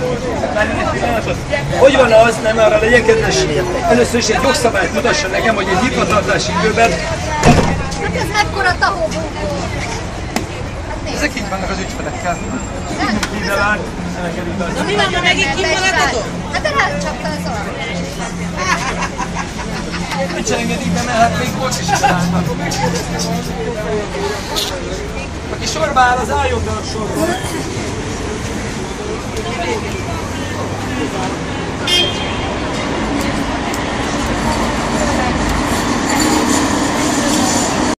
Hogy van az, nem arra legyen kedves, először is egy jogszabályt mutasson nekem, hogy egy nyitvatartási időben... Hát ez mekkora tahóbunkó? Ezek így vannak az ügyfelekkel. Ide vár, Na mi van, ma megint kimaradhatok? Hát de rácsapta az arra. Mit se engedik be, mert hát még bocs is csinálnak. Aki sorba áll, az álljon be a sorba.